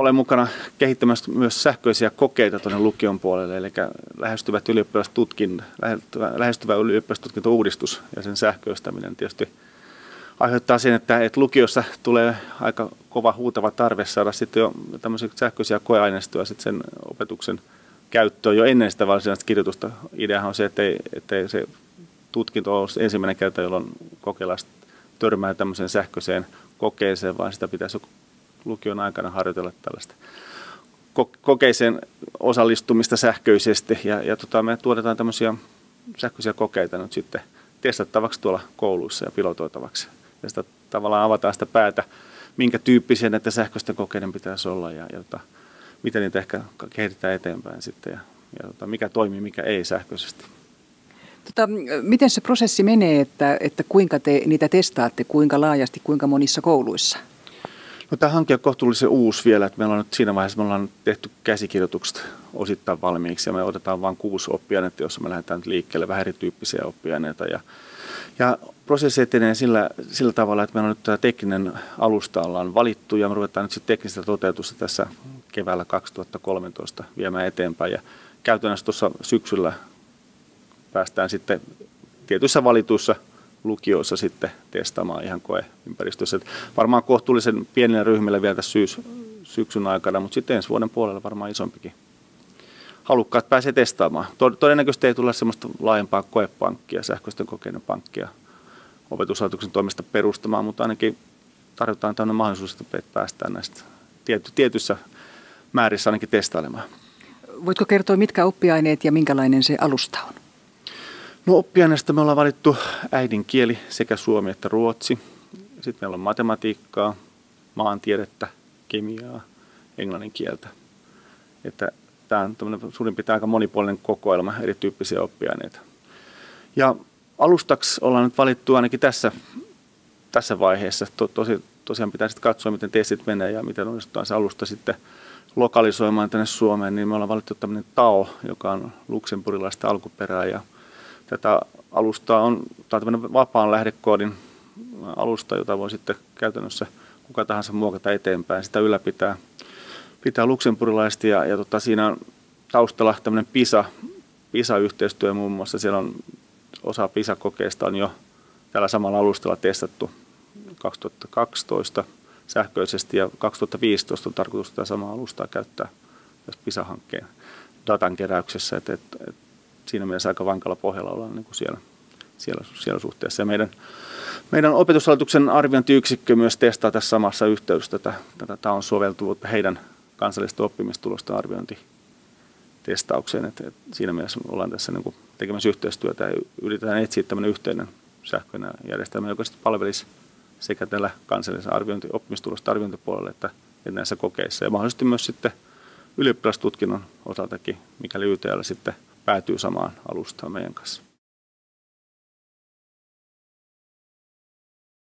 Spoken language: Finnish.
olen mukana kehittämässä myös sähköisiä kokeita tuonne lukion puolelle, eli lähestyvä ylioppilastutkinto-uudistus ja sen sähköistäminen tietysti aiheuttaa sen, että lukiossa tulee aika kova huutava tarve saada sitten jo tämmöisiä sähköisiä koeaineistoja sitten sen opetuksen käyttöön jo ennen sitä varsinaista kirjoitusta. Ideahan on se, ettei se tutkinto ole ensimmäinen kerta, jolloin kokelaista törmää tämmöiseen sähköiseen kokeeseen, vaan sitä pitäisi lukion aikana harjoitella tällaista kokeiseen osallistumista sähköisesti. Ja me tuotetaan tämmöisiä sähköisiä kokeita nyt sitten testattavaksi tuolla kouluissa ja pilotoitavaksi. Ja sitä tavallaan avataan sitä päätä, minkä tyyppisiä näitä sähköisten kokeiden pitäisi olla ja miten niitä ehkä kehitetään eteenpäin sitten ja mikä toimii, mikä ei sähköisesti. Miten se prosessi menee, että kuinka te niitä testaatte, kuinka laajasti, kuinka monissa kouluissa? No, tämä hanke on kohtuullisen uusi vielä, että meillä on nyt siinä vaiheessa tehty käsikirjoitukset osittain valmiiksi ja me otetaan vain 6 oppiainetta, jossa me lähdetään liikkeelle vähän erityyppisiä oppiaineita. Ja prosessi etenee sillä tavalla, että meillä on nyt tämä tekninen alusta ollaan valittu ja me ruvetaan nyt sitten teknistä toteutusta tässä keväällä 2013 viemään eteenpäin. Ja käytännössä tuossa syksyllä päästään sitten tietyissä valituissa lukioissa sitten testaamaan ihan koeympäristössä. Varmaan kohtuullisen pienillä ryhmillä vielä tässä syksyn aikana, mutta sitten ensi vuoden puolella varmaan isompikin. Halukkaat pääsee testaamaan. Todennäköisesti ei tule sellaista laajempaa koepankkia, sähköisten kokeiden pankkia opetushallituksen toimesta perustamaan, mutta ainakin tarjotaan tämmöinen mahdollisuus, että päästään näistä tietyissä määrissä ainakin testailemaan. Voitko kertoa, mitkä oppiaineet ja minkälainen se alusta on? No, oppiaineista me ollaan valittu äidinkieli, sekä suomi että ruotsi. Sitten meillä on matematiikkaa, maantiedettä, kemiaa, englannin kieltä. Että tämä on suurin piirtein aika monipuolinen kokoelma erityyppisiä oppiaineita. Ja alustaksi ollaan nyt valittu ainakin tässä vaiheessa. Tosiaan pitää sitten katsoa, miten testit menee ja miten onnistutaan se alusta sitten lokalisoimaan tänne Suomeen. Niin me ollaan valittu tämmöinen TAO, joka on luxemburgilaista alkuperää. Ja tätä alustaa on tämmöinen vapaan lähdekoodin alusta, jota voi sitten käytännössä kuka tahansa muokata eteenpäin. Sitä ylläpitää luxemburgilaisesti ja siinä on taustalla tämmöinen PISA-yhteistyö muun muassa. Siellä on osa PISA-kokeista on jo tällä samalla alustalla testattu 2012 sähköisesti ja 2015 on tarkoitus tätä samaa alustaa käyttää tässä PISA-hankkeen datan keräyksessä. Siinä mielessä aika vankalla pohjalla ollaan niin kuin siellä suhteessa. Ja meidän opetushallituksen arviointiyksikkö myös testaa tässä samassa yhteydessä tätä TAOn soveltuvuutta heidän kansallisten oppimistulosten arviointitestaukseen. Et siinä mielessä ollaan tässä niin kuin tekemässä yhteistyötä ja yritetään etsiä tämmöinen yhteinen sähköinen järjestelmä, joka sitten palvelisi sekä tällä kansallisen oppimistulosten arviointipuolella että näissä kokeissa. Ja mahdollisesti myös sitten ylioppilastutkinnon osaltakin, mikäli YTL sitten päätyy samaan alustaan meidän kanssa.